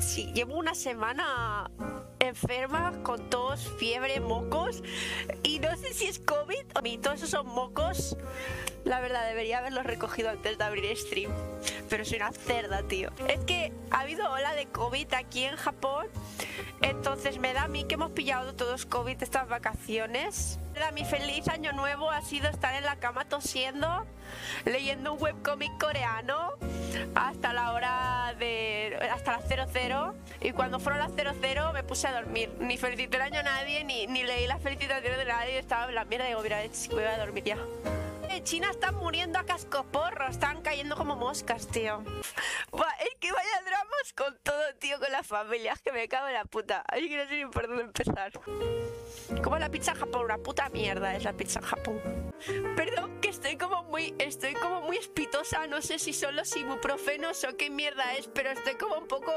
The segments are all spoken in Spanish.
Sí, llevo una semana enferma con tos, fiebre, mocos y no sé si es COVID o todos esos son mocos. La verdad, debería haberlos recogido antes de abrir stream, pero soy una cerda, tío. Es que ha habido ola de COVID aquí en Japón, entonces me da a mí que hemos pillado todos COVID estas vacaciones. Mi feliz año nuevo ha sido estar en la cama tosiendo, leyendo un webcómic coreano hasta la hora de... hasta las 00, y cuando fueron las 00 me puse a dormir. Ni felicité el año a nadie, ni leí las felicitaciones de nadie, estaba en la mierda y digo, mira, voy a dormir ya. En China están muriendo a cascoporro, están cayendo como moscas, tío. Buah, es que vaya dramas con todo, tío, con las familias, que me cago en la puta. Ay, que no sé ni por dónde empezar. Como la pizza en Japón, una puta mierda es la pizza en Japón. Perdón, que estoy como muy espitosa, no sé si son los ibuprofenos o qué mierda es, pero estoy como un poco...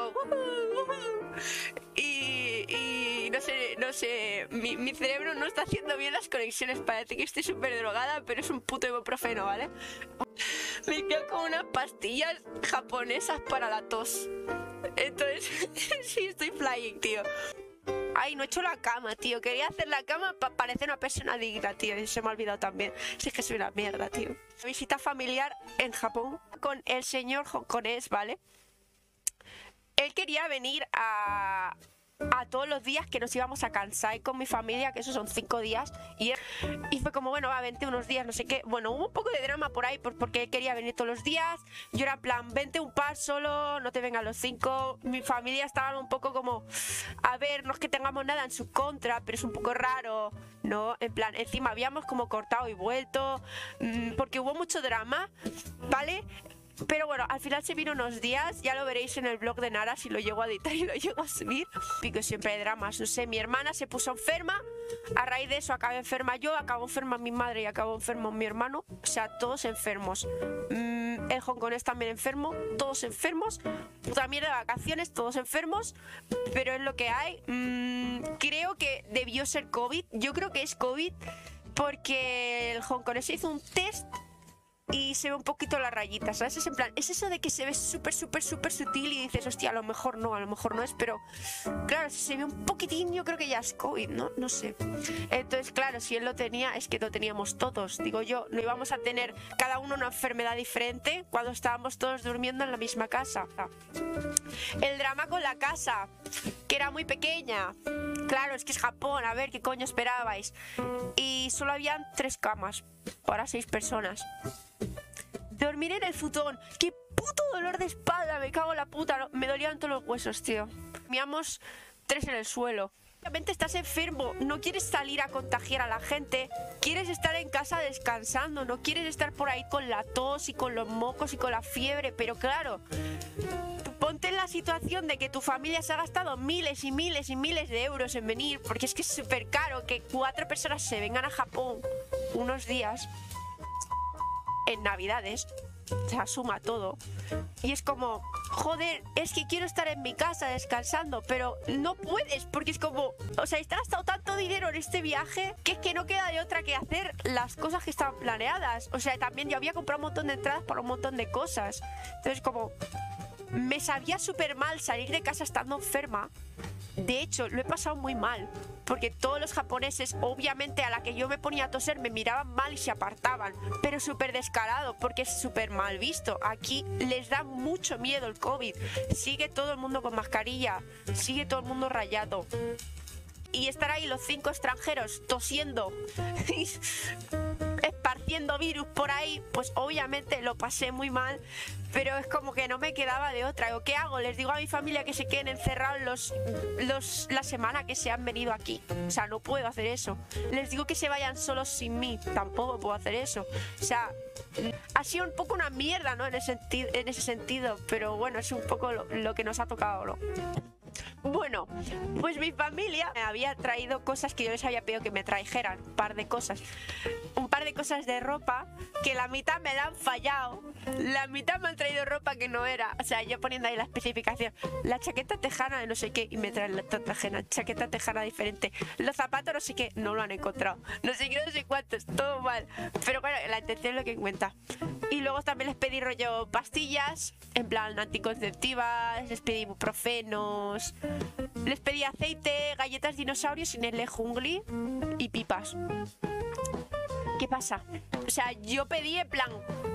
Y no sé, mi cerebro no está haciendo bien las conexiones, parece que estoy súper drogada, pero es un puto ibuprofeno, ¿vale? Me quedo con unas pastillas japonesas para la tos. Entonces, sí, estoy flying, tío. Ay, no he hecho la cama, tío. Quería hacer la cama para parecer una persona digna, tío. Y se me ha olvidado también. Si es que soy una mierda, tío. Visita familiar en Japón con el señor hongkonés, ¿vale? Él quería venir a todos los días que nos íbamos a Kansai con mi familia, que esos son 5 días, y fue como, bueno, va, vente unos días, no sé qué. Bueno, hubo un poco de drama por ahí porque él quería venir todos los días. Yo era en plan, vente un par solo, no te vengan los 5. Mi familia estaba un poco como, a ver, no es que tengamos nada en su contra, pero es un poco raro, ¿no? En plan, encima habíamos como cortado y vuelto, porque hubo mucho drama, ¿vale? Pero bueno, al final se vino unos días, ya lo veréis en el blog de Nara si lo llego a editar y lo llego a subir. Pico, siempre hay dramas, no sé, mi hermana se puso enferma, a raíz de eso acabé enferma yo, acabó enferma mi madre y acabó enfermo mi hermano, o sea, todos enfermos. El hongkonés también enfermo, todos enfermos, puta mierda de vacaciones, todos enfermos, pero es lo que hay. Creo que debió ser COVID, yo creo que es COVID porque el hongkonés se hizo un test y se ve un poquito la rayita, ¿sabes? Es en plan, es eso de que se ve súper sutil y dices, hostia, a lo mejor no es, pero claro, si se ve un poquitín, yo creo que ya es COVID, ¿no? No sé. Entonces, claro, si él lo tenía, es que lo teníamos todos. Digo yo, no íbamos a tener cada uno una enfermedad diferente cuando estábamos todos durmiendo en la misma casa. El drama con la casa, que era muy pequeña. Claro, es que es Japón, a ver, ¿qué coño esperabais? Y solo habían 3 camas para 6 personas. Dormir en el futón, qué puto dolor de espalda, me cago en la puta, me dolían todos los huesos, tío. Dormíamos 3 en el suelo. Obviamente estás enfermo, no quieres salir a contagiar a la gente, quieres estar en casa descansando, no quieres estar por ahí con la tos y con los mocos y con la fiebre, pero claro, ponte en la situación de que tu familia se ha gastado miles y miles y miles de euros en venir, porque es que es súper caro que 4 personas se vengan a Japón unos días en Navidades, se suma todo y es como, joder, es que quiero estar en mi casa descansando, pero no puedes porque es como, o sea, te has gastado tanto dinero en este viaje que es que no queda de otra que hacer las cosas que estaban planeadas. O sea, también yo había comprado un montón de entradas para un montón de cosas, entonces como me sabía súper mal salir de casa estando enferma. De hecho, lo he pasado muy mal, porque todos los japoneses, obviamente a la que yo me ponía a toser, me miraban mal y se apartaban, pero súper descarado, porque es súper mal visto. Aquí les da mucho miedo el COVID, sigue todo el mundo con mascarilla, sigue todo el mundo rayado. Y estar ahí los 5 extranjeros tosiendo esparciendo virus por ahí, pues obviamente lo pasé muy mal, pero es como que no me quedaba de otra. ¿Qué hago? Les digo a mi familia que se queden encerrados la semana que se han venido aquí. O sea, no puedo hacer eso. Les digo que se vayan solos sin mí. Tampoco puedo hacer eso. O sea, ha sido un poco una mierda, ¿no? En ese sentido, pero bueno, es un poco lo que nos ha tocado, ¿no? Bueno, pues mi familia me había traído cosas que yo les había pedido que me trajeran, un par de cosas de ropa, que la mitad me la han fallado, la mitad me han traído ropa que no era, o sea, yo poniendo ahí la especificación, la chaqueta tejana de no sé qué, y me traen la chaqueta tejana diferente, los zapatos no sé qué, no lo han encontrado, no sé qué, no sé cuántos, todo mal, pero bueno, la intención es lo que cuenta. Y luego también les pedí rollo pastillas, en plan anticonceptivas, les pedí ibuprofenos, les pedí aceite, galletas dinosaurios sin el jungli y pipas. ¿Qué pasa? O sea, yo pedí en plan...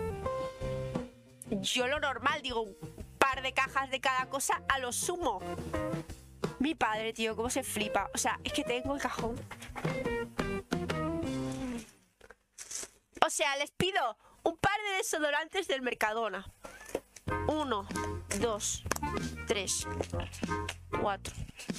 Yo lo normal, digo, un par de cajas de cada cosa a lo sumo. Mi padre, tío, cómo se flipa. O sea, es que tengo el cajón. O sea, les pido un par de desodorantes del Mercadona. 1, 2, 3, 4,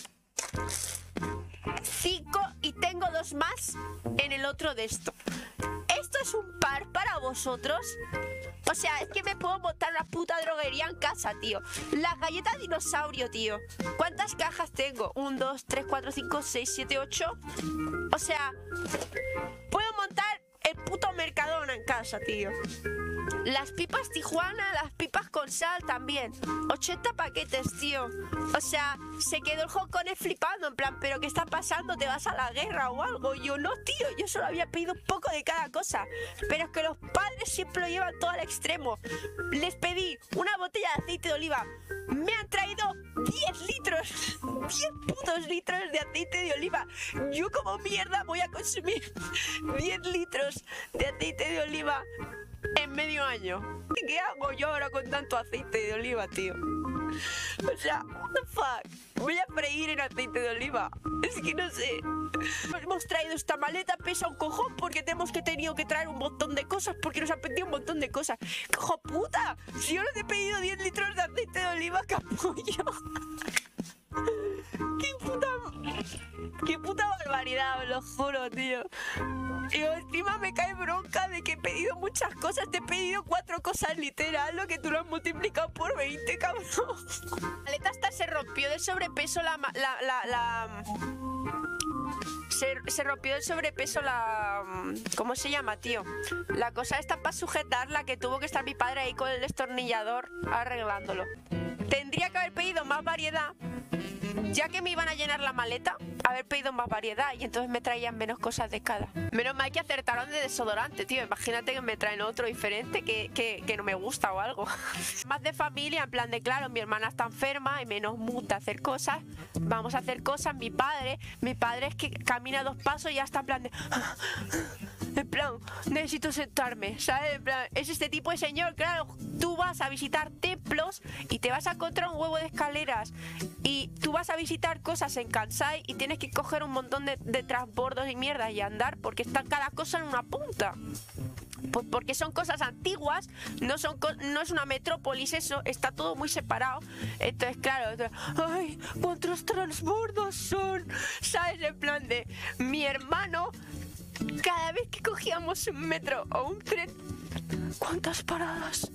5 y tengo 2 más en el otro de esto. ¿Esto es un par para vosotros? O sea, es que me puedo montar una puta droguería en casa, tío. Las galletas dinosaurio, tío. ¿Cuántas cajas tengo? 1, 2, 3, 4, 5, 6, 7, 8. O sea, puedo montar el puto Mercadona en casa, tío. Las pipas Tijuana, las pipas con sal también. 80 paquetes, tío. O sea, se quedó el Hongkong flipando, en plan, ¿pero qué está pasando? ¿Te vas a la guerra o algo? Yo no, tío, yo solo había pedido un poco de cada cosa. Pero es que los padres siempre lo llevan todo al extremo. Les pedí una botella de aceite de oliva. Me han traído 10 litros. 10 putos litros de aceite de oliva. Yo como mierda voy a consumir 10 litros de aceite de oliva en medio año. ¿Qué hago yo ahora con tanto aceite de oliva, tío? O sea, what the fuck. Voy a freír en aceite de oliva. Es que no sé. Hemos traído esta maleta, pesa un cojón porque tenido que traer un montón de cosas porque nos han pedido un montón de cosas. ¡Hijo puta! Si yo les he pedido 10 litros de aceite de oliva, capullo. ¡Qué puta barbaridad, os lo juro, tío! Y encima me cae bronca de que he pedido muchas cosas. Te he pedido 4 cosas literal, lo que tú lo has multiplicado por 20, cabrón. La maleta hasta se rompió de sobrepeso se rompió del sobrepeso la... ¿Cómo se llama, tío? La cosa esta para sujetarla, que tuvo que estar mi padre ahí con el destornillador arreglándolo. Tendría que haber pedido más variedad, ya que me iban a llenar la maleta, haber pedido más variedad y entonces me traían menos cosas de cada. Menos mal que acertaron de desodorante, tío. Imagínate que me traen otro diferente que no me gusta o algo. Más de familia, en plan de, claro, mi hermana está enferma y menos mood de hacer cosas. Vamos a hacer cosas. Mi padre es que camina 2 pasos y ya está en plan de... En plan, necesito sentarme, ¿sabes? En plan, es este tipo de señor, claro. Tú vas a visitar templos y te vas a encontrar un huevo de escaleras y tú vas a visitar cosas en Kansai y tienes que coger un montón de transbordos y mierdas y andar porque está cada cosa en una punta. Pues porque son cosas antiguas, no es una metrópolis eso, está todo muy separado. Entonces, claro, ¡ay! ¿Cuántos transbordos son? ¿Sabes? En plan de mi hermano, cada vez que cogíamos un metro o un tren, ¿cuántas paradas?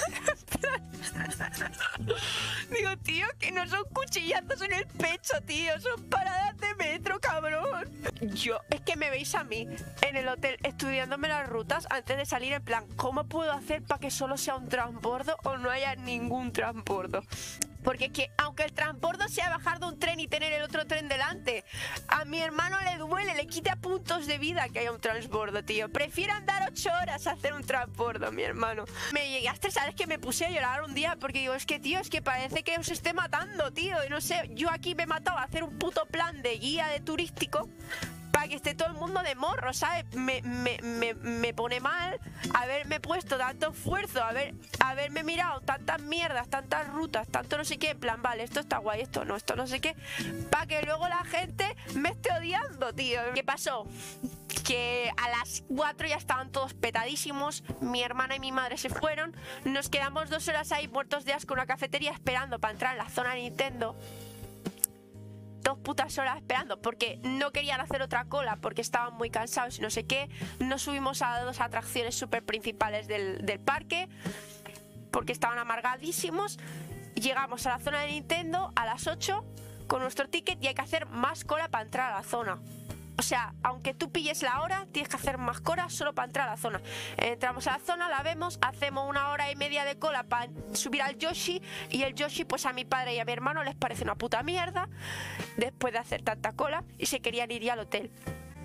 Digo, tío, que no son cuchillazos en el pecho, tío, son paradas de metro, cabrón. Yo, es que me veis a mí en el hotel estudiándome las rutas antes de salir, en plan, ¿cómo puedo hacer para que solo sea un transbordo o no haya ningún transbordo? Porque es que, aunque el transbordo sea bajar de un tren y tener el otro tren delante, a mi hermano le duele, le quita puntos de vida que haya un transbordo, tío. Prefiero andar 8 horas a hacer un transbordo, mi hermano. Me llegué a estresar, es que me puse a llorar un día porque digo, es que, tío, es que parece que os esté matando, tío. Y no sé, yo aquí me he matado a hacer un puto plan de guía de turístico para que esté todo el mundo de morro, ¿sabes? Me pone mal haberme puesto tanto esfuerzo, haberme mirado tantas mierdas, tantas rutas, tanto no sé qué, en plan, vale, esto está guay, esto no sé qué, para que luego la gente me esté odiando, tío. ¿Qué pasó? Que a las 4 ya estaban todos petadísimos, mi hermana y mi madre se fueron, nos quedamos 2 horas ahí muertos de asco en una cafetería esperando para entrar en la zona de Nintendo. 2 putas horas esperando porque no querían hacer otra cola porque estaban muy cansados y no sé qué. Nos subimos a 2 atracciones súper principales del parque porque estaban amargadísimos. Llegamos a la zona de Nintendo a las 8 con nuestro ticket y hay que hacer más cola para entrar a la zona. O sea, aunque tú pilles la hora, tienes que hacer más cola solo para entrar a la zona. Entramos a la zona, la vemos, hacemos 1 hora y media de cola para subir al Yoshi. Y el Yoshi, pues a mi padre y a mi hermano les parece una puta mierda después de hacer tanta cola y se querían ir ya al hotel.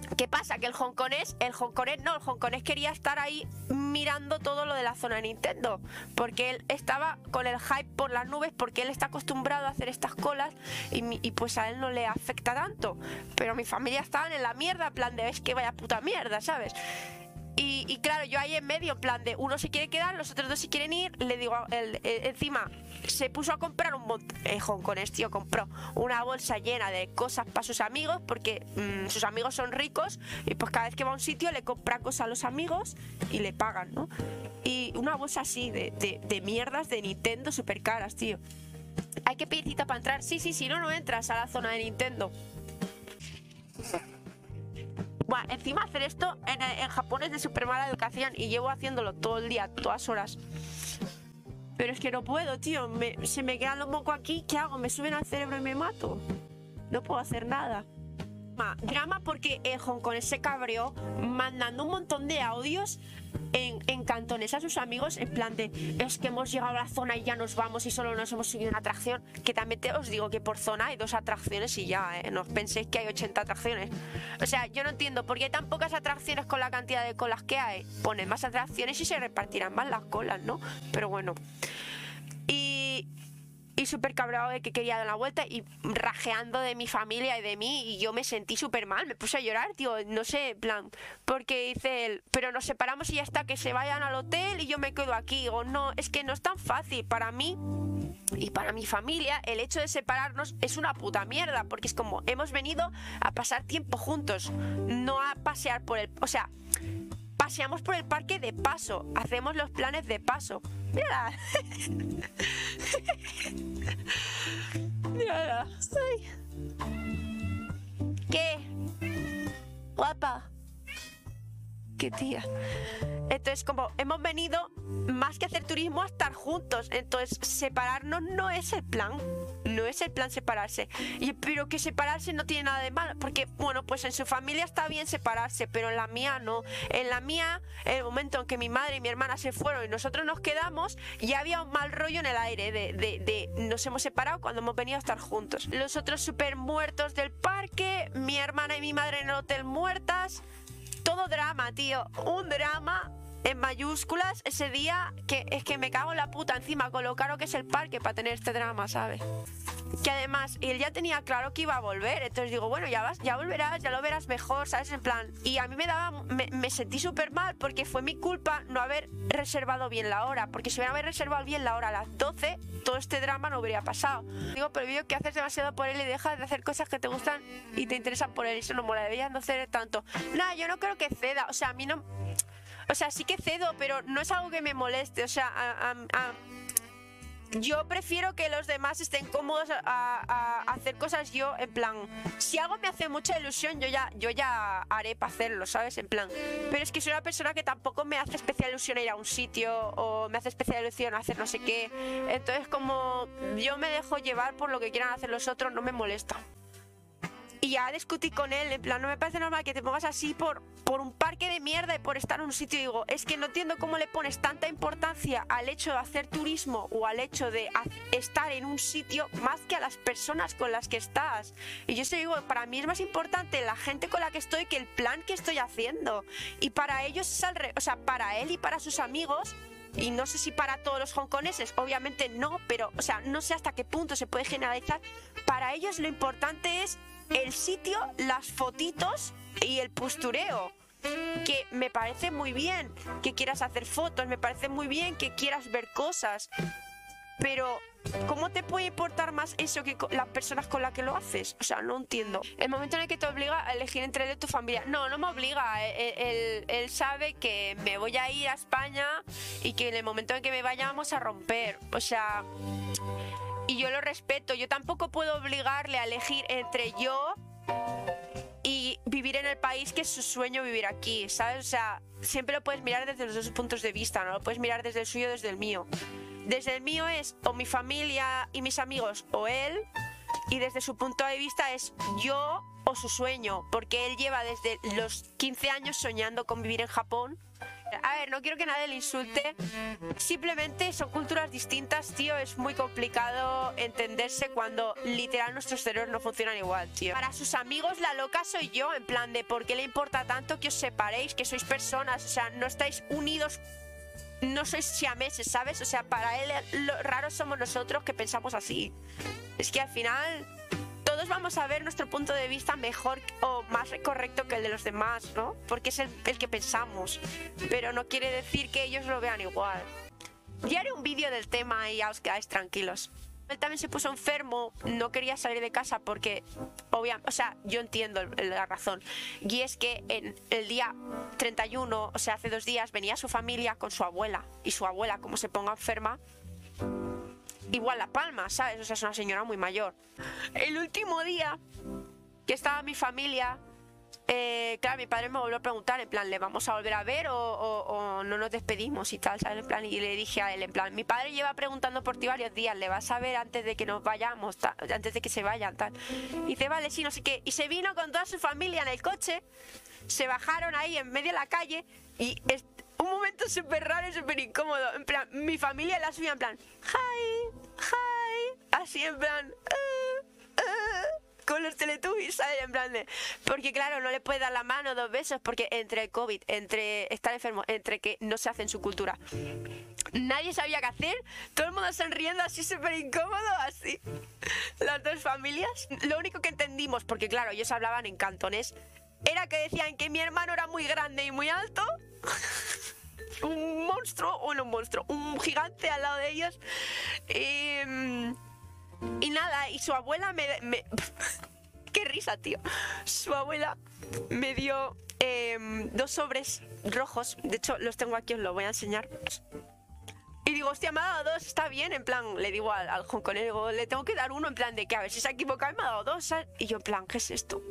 ¿Qué pasa? Que el hongkonés quería estar ahí mirando todo lo de la zona de Nintendo, porque él estaba con el hype por las nubes, porque él está acostumbrado a hacer estas colas y pues a él no le afecta tanto, pero mi familia estaban en la mierda, en plan de es que vaya puta mierda, ¿sabes? Y claro, yo ahí en medio, en plan de uno se quiere quedar, los otros dos se quieren ir, le digo, encima se puso a comprar un montón, hongkonés, tío, compró una bolsa llena de cosas para sus amigos, porque sus amigos son ricos, y pues cada vez que va a un sitio le compra cosas a los amigos y le pagan, ¿no? Y una bolsa así de mierdas de Nintendo súper caras, tío. ¿Hay que pedir cita para entrar? Sí, no entras a la zona de Nintendo. Bueno, encima hacer esto en Japón es de súper mala educación y llevo haciéndolo todo el día, todas horas. Pero es que no puedo, tío. Se me quedan los mocos aquí. ¿Qué hago? ¿Me suben al cerebro y me mato? No puedo hacer nada. Drama porque el hongkonés se cabreó mandando un montón de audios en cantonés a sus amigos, en plan de es que hemos llegado a la zona y ya nos vamos y solo nos hemos subido una atracción, que también os digo que por zona hay 2 atracciones y ya, no os penséis que hay 80 atracciones. O sea, yo no entiendo por qué hay tan pocas atracciones con la cantidad de colas que hay. Ponen más atracciones y se repartirán más las colas, ¿no? Pero bueno. Y súper cabreado de que quería dar la vuelta y rajeando de mi familia y de mí, y yo me sentí súper mal, me puse a llorar, tío, no sé, en plan, porque dice él, pero nos separamos y ya está, que se vayan al hotel y yo me quedo aquí. Digo, no, es que no es tan fácil para mí y para mi familia. El hecho de separarnos es una puta mierda, porque es como, hemos venido a pasar tiempo juntos, no a pasear por el... O sea, paseamos por el parque de paso, hacemos los planes de paso. Mira. Mira. ¿Qué? Guapa. Qué tía. Entonces, como hemos venido más que hacer turismo a estar juntos, entonces separarnos no es el plan. No es el plan separarse. Pero que separarse no tiene nada de malo, porque, bueno, pues en su familia está bien separarse, pero en la mía no. En la mía, en el momento en que mi madre y mi hermana se fueron y nosotros nos quedamos, ya había un mal rollo en el aire de nos hemos separado cuando hemos venido a estar juntos. Los otros súper muertos del parque, mi hermana y mi madre en el hotel muertas. Todo drama, tío. Un drama en mayúsculas ese día, que es que me cago en la puta encima con lo caro que es el parque para tener este drama, ¿sabes? Que además él ya tenía claro que iba a volver, entonces digo, bueno, ya volverás, ya lo verás mejor, ¿sabes? En plan, y a mí me sentí súper mal porque fue mi culpa no haber reservado bien la hora, porque si hubiera reservado bien la hora a las 12, todo este drama no habría pasado. Digo, pero veo que haces demasiado por él y dejas de hacer cosas que te gustan y te interesan por él, y eso no mola, deberías no hacer tanto. Nada, yo no creo que ceda, o sea, a mí no... O sea, sí que cedo, pero no es algo que me moleste. O sea, yo prefiero que los demás estén cómodos a hacer cosas yo, en plan, si algo me hace mucha ilusión, yo ya haré para hacerlo, ¿sabes? En plan, pero es que soy una persona que tampoco me hace especial ilusión ir a un sitio o me hace especial ilusión hacer no sé qué. Entonces, como yo me dejo llevar por lo que quieran hacer los otros, no me molesta. Y ya discutí con él, en plan, no me parece normal que te pongas así por un parque de mierda y por estar en un sitio. Y digo, es que no entiendo cómo le pones tanta importancia al hecho de hacer turismo o al hecho de estar en un sitio más que a las personas con las que estás. Y yo te digo, para mí es más importante la gente con la que estoy que el plan que estoy haciendo. Y para ellos es al revés, o sea, para él y para sus amigos. Y no sé si para todos los hongkoneses, obviamente no, pero, o sea, no sé hasta qué punto se puede generalizar. Para ellos lo importante es el sitio, las fotitos y el postureo. Que me parece muy bien que quieras hacer fotos, me parece muy bien que quieras ver cosas, pero ¿cómo te puede importar más eso que las personas con las que lo haces? O sea, no entiendo. El momento en el que te obliga a elegir entre él y tu familia. No me obliga. Él sabe que me voy a ir a España y que en el momento en que me vaya vamos a romper. O sea... Y yo lo respeto. Yo tampoco puedo obligarle a elegir entre yo y vivir en el país que es su sueño vivir aquí, ¿sabes? O sea, siempre lo puedes mirar desde los dos puntos de vista, no lo puedes mirar desde el suyo o desde el mío. Desde el mío es o mi familia y mis amigos o él, y desde su punto de vista es yo o su sueño, porque él lleva desde los 15 años soñando con vivir en Japón A ver, no quiero que nadie le insulte. Simplemente son culturas distintas, tío. Es muy complicado entenderse cuando literal nuestros cerebros no funcionan igual, tío. Para sus amigos la loca soy yo, en plan de ¿por qué le importa tanto que os separéis? Que sois personas, o sea, no estáis unidos, no sois siameses, ¿sabes? O sea, para él lo raro somos nosotros que pensamos así. Es que al final todos vamos a ver nuestro punto de vista mejor o más correcto que el de los demás, ¿no? Porque es el que pensamos, pero no quiere decir que ellos lo vean igual. Ya haré un vídeo del tema y ya os quedáis tranquilos. Él también se puso enfermo, no quería salir de casa porque, obviamente, o sea, yo entiendo la razón. Y es que en el día 31, o sea, hace 2 días, venía su familia con su abuela. Y su abuela, como se ponga enferma, igual la palma, ¿sabes? O sea, es una señora muy mayor. El último día que estaba mi familia, claro, mi padre me volvió a preguntar, en plan, ¿le vamos a volver a ver o no nos despedimos y tal, ¿sabes? En plan, y le dije a él, en plan, mi padre lleva preguntando por ti varios días, ¿le vas a ver antes de que nos vayamos, antes de que se vayan, tal? Y dice, vale, sí, no sé qué. Y se vino con toda su familia en el coche, se bajaron ahí en medio de la calle y un momento súper raro y súper incómodo. En plan, mi familia la subía en plan, hi, así en plan, con los Teletubbies, ¿sabes? En plan de... Porque claro, no le puede dar la mano 2 besos porque entre el COVID, entre estar enfermo, entre que no se hace en su cultura, nadie sabía qué hacer, todo el mundo sonriendo así súper incómodo, así. Las 2 familias. Lo único que entendimos, porque claro, ellos hablaban en cantonés, era que decían que mi hermano era muy grande y muy alto. Un monstruo, bueno, un monstruo, un gigante al lado de ellos. Y nada, y su abuela qué risa, tío. Su abuela me dio 2 sobres rojos. De hecho, los tengo aquí, os los voy a enseñar. Y digo, hostia, me ha dado 2, está bien. En plan, le digo al hongkonés, digo, le tengo que dar 1, en plan de que a ver si se ha equivocado y me ha dado 2, ¿sabes? Y yo, en plan, ¿qué es esto?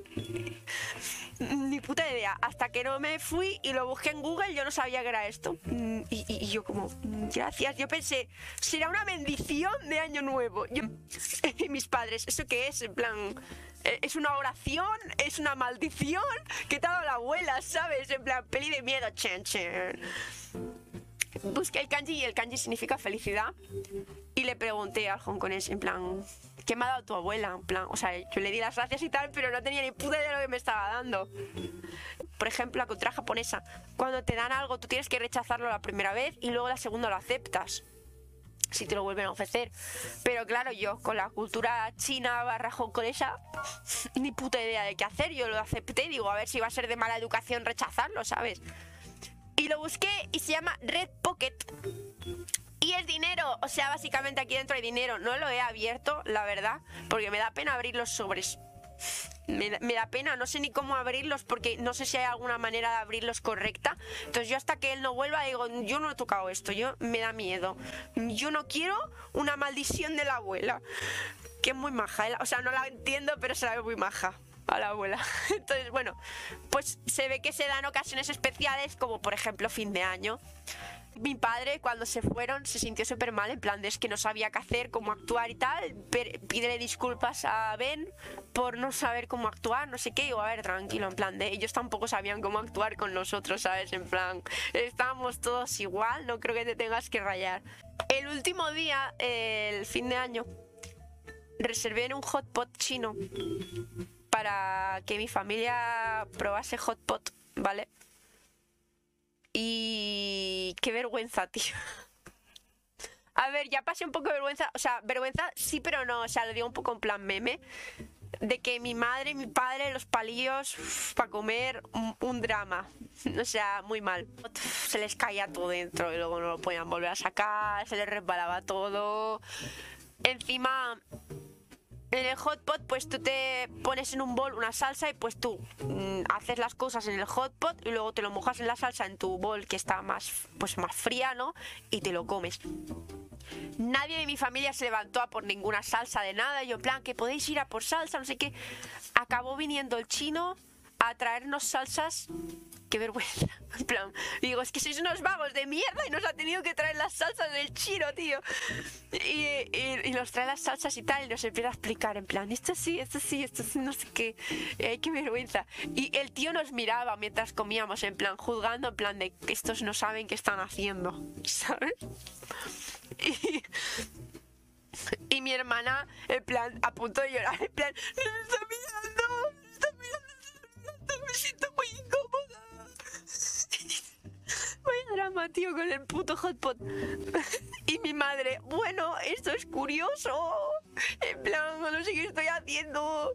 Ni puta idea. Hasta que no me fui y lo busqué en Google, yo no sabía que era esto. Y yo como, gracias. Yo pensé, será una bendición de Año Nuevo. Y mis padres, ¿eso qué es? En plan, ¿es una oración? ¿Es una maldición? ¿Qué te ha dado la abuela, sabes? En plan, peli de miedo, chen, chen. Busqué el kanji y el kanji significa felicidad. Y le pregunté al hongkonés, en plan, ¿qué me ha dado tu abuela? En plan, o sea, yo le di las gracias y tal, pero no tenía ni puta idea de lo que me estaba dando. Por ejemplo, la cultura japonesa, cuando te dan algo, tú tienes que rechazarlo la primera vez y luego la segunda lo aceptas, si te lo vuelven a ofrecer. Pero claro, yo con la cultura china / hongkonesa, ni puta idea de qué hacer. Yo lo acepté, digo, a ver si va a ser de mala educación rechazarlo, ¿sabes? Y lo busqué y se llama Red Pocket. Y es dinero, o sea, básicamente aquí dentro hay dinero. No lo he abierto, la verdad, porque me da pena abrir los sobres. Me da pena, no sé ni cómo abrirlos porque no sé si hay alguna manera de abrirlos correcta. Entonces yo hasta que él no vuelva digo, yo no he tocado esto, me da miedo. Yo no quiero una maldición de la abuela, que es muy maja, o sea, no la entiendo, pero se la ve muy maja a la abuela. Entonces, bueno, pues se ve que se dan ocasiones especiales, como por ejemplo fin de año. Mi padre, cuando se fueron, se sintió súper mal, en plan de es que no sabía qué hacer, cómo actuar y tal. Pídele disculpas a Ben por no saber cómo actuar, no sé qué. Digo, a ver, tranquilo, en plan de ellos tampoco sabían cómo actuar con nosotros, ¿sabes? En plan, estábamos todos igual, no creo que te tengas que rayar. El último día, el fin de año, reservé en un hot pot chino para que mi familia probase hot pot, ¿vale? Y qué vergüenza, tío. A ver, ya pasé un poco de vergüenza. O sea, vergüenza sí, pero no. O sea, lo digo un poco en plan meme. De que mi madre y mi padre, los palillos para comer, un drama. O sea, muy mal. Se les caía todo dentro y luego no lo podían volver a sacar. Se les resbalaba todo. Encima, en el hot pot, pues tú te pones en un bol una salsa y pues tú haces las cosas en el hot pot y luego te lo mojas en la salsa en tu bol que está más, pues más fría, ¿no? Y te lo comes. Nadie de mi familia se levantó a por ninguna salsa de nada. Yo en plan, que podéis ir a por salsa, no sé qué. Acabó viniendo el chino a traernos salsas. Qué vergüenza. En plan, digo, es que sois unos vagos de mierda y nos ha tenido que traer las salsas del chino, tío. Y nos trae las salsas y tal, y nos empieza a explicar, en plan, esto sí, no sé qué. Qué vergüenza. Y el tío nos miraba mientras comíamos, en plan, juzgando, en plan de que estos no saben qué están haciendo, ¿sabes? Y mi hermana, en plan, a punto de llorar, en plan, nos está mirando, me siento muy incómoda. Vaya drama, tío, con el puto hotpot. Y mi madre, bueno, esto es curioso. En plan, no sé qué estoy haciendo.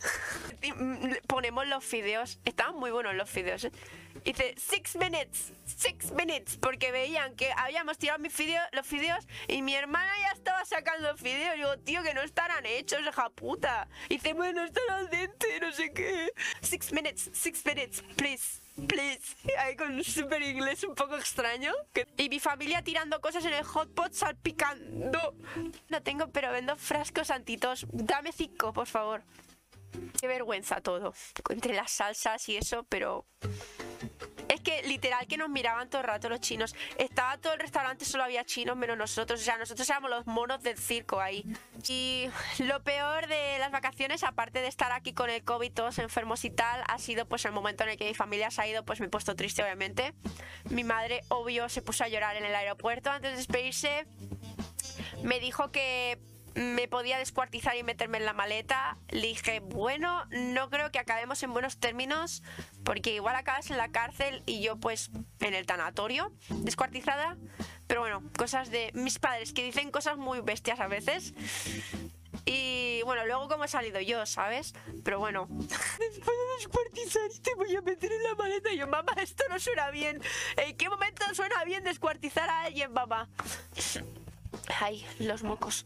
Ponemos los fideos, estaban muy buenos los fideos, ¿eh? Dice 6 minutes, porque veían que habíamos tirado los fideos y mi hermana ya estaba sacando fideos. Digo, tío, que no estarán hechos, hija puta. Dice, bueno, están al dente, no sé qué. 6 minutes, please. Ahí con un super inglés un poco extraño. Y mi familia tirando cosas en el hotpot, salpicando. No tengo, pero vendo frascos antitos. Dame 5, por favor. Qué vergüenza todo. Entre las salsas y eso, pero... Es que literal que nos miraban todo el rato los chinos. Estaba todo el restaurante, solo había chinos menos nosotros. O sea, nosotros éramos los monos del circo ahí. Y lo peor de las vacaciones, aparte de estar aquí con el COVID, todos enfermos y tal, ha sido pues el momento en el que mi familia se ha ido. Pues me he puesto triste, obviamente. Mi madre, obvio, se puso a llorar en el aeropuerto antes de despedirse. Me dijo que me podía descuartizar y meterme en la maleta. Le dije, bueno, no creo que acabemos en buenos términos, porque igual acabas en la cárcel y yo pues en el tanatorio, descuartizada. Pero bueno, cosas de mis padres que dicen cosas muy bestias a veces. Y bueno, luego como he salido yo, ¿sabes? Pero bueno, después de descuartizar te voy a meter en la maleta. Y yo, mamá, esto no suena bien. ¿En qué momento suena bien descuartizar a alguien, mamá? Ay, los mocos.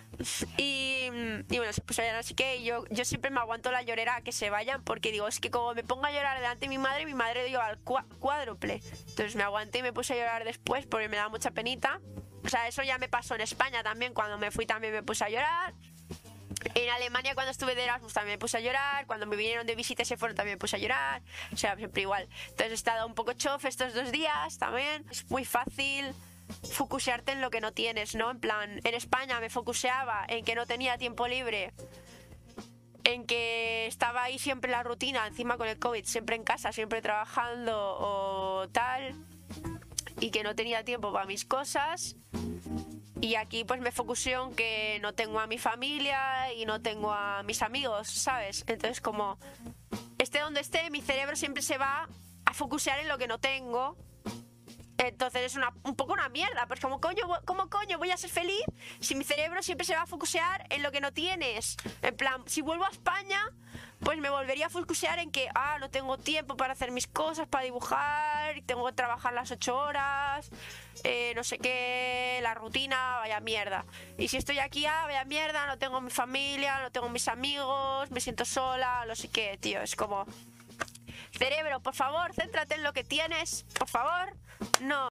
Y bueno, se puso a llorar, así que yo siempre me aguanto la llorera a que se vayan, porque digo, es que como me pongo a llorar delante de mi madre dio al cuádruple. Entonces me aguanté y me puse a llorar después porque me daba mucha penita. O sea, eso ya me pasó en España también, cuando me fui también me puse a llorar. En Alemania cuando estuve de Erasmus también me puse a llorar. Cuando me vinieron de visita y se fueron también me puse a llorar. O sea, siempre igual. Entonces he estado un poco chof estos 2 días también. Es muy fácil focusearte en lo que no tienes, ¿no? En plan, en España me focuseaba en que no tenía tiempo libre, en que estaba ahí siempre la rutina, encima con el COVID, siempre en casa, siempre trabajando o tal, y que no tenía tiempo para mis cosas. Y aquí pues me focuseo en que no tengo a mi familia y no tengo a mis amigos, ¿sabes? Entonces como esté donde esté, mi cerebro siempre se va a focusear en lo que no tengo. Entonces es un poco una mierda, pues ¿cómo coño voy a ser feliz si mi cerebro siempre se va a focusear en lo que no tienes? En plan, si vuelvo a España, pues me volvería a focusear en que, no tengo tiempo para hacer mis cosas, para dibujar, y tengo que trabajar las 8 horas, no sé qué, la rutina, vaya mierda. Y si estoy aquí, vaya mierda, no tengo mi familia, no tengo mis amigos, me siento sola, no sé qué, tío, es como... Cerebro, por favor, céntrate en lo que tienes, por favor. No.